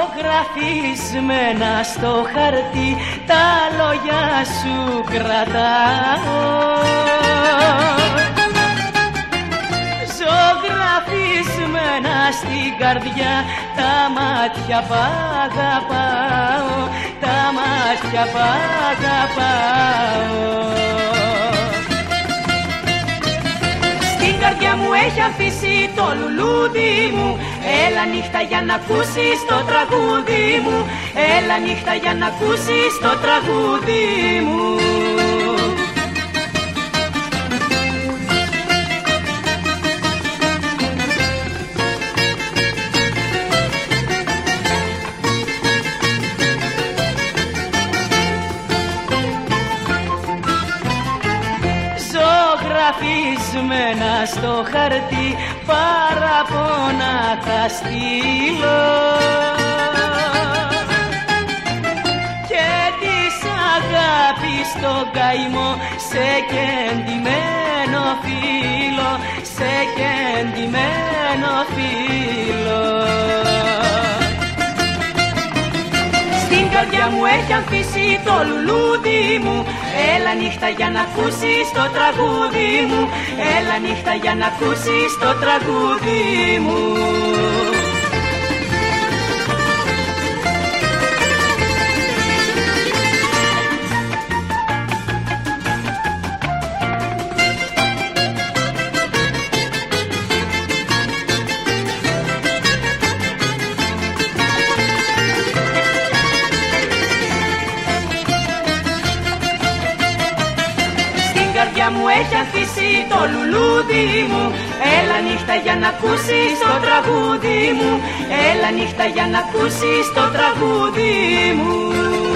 ζωγραφισμένα στο χαρτί τα λόγια σου κρατάω. Ζωγραφισμένα στην καρδιά τα μάτια που αγαπάω, τα μάτια που αγαπάω. Στην καρδιά μου έχει αφήσει το λουλούδι μου, έλα νύχτα για να ακούσεις το τραγούδι μου, έλα νύχτα για να ακούσεις το τραγούδι μου. Ζωγραφισμένα στο χαρτί παραπονά θα στείλω και της αγάπης τον καημό σε κεντυμένο φύλλο, σε κεντυμένο φύλλο. Στην καρδιά μου έχει αφήσει το λουλούδι μου, έλα νύχτα για να ακούσεις το τραγούδι μου, έλα νύχτα για να ακούσεις το τραγούδι μου. Μου έχει αφήσει το λουλούδι μου, έλα νύχτα για να ακούσεις το τραγούδι μου, έλα νύχτα για να ακούσεις το τραγούδι μου.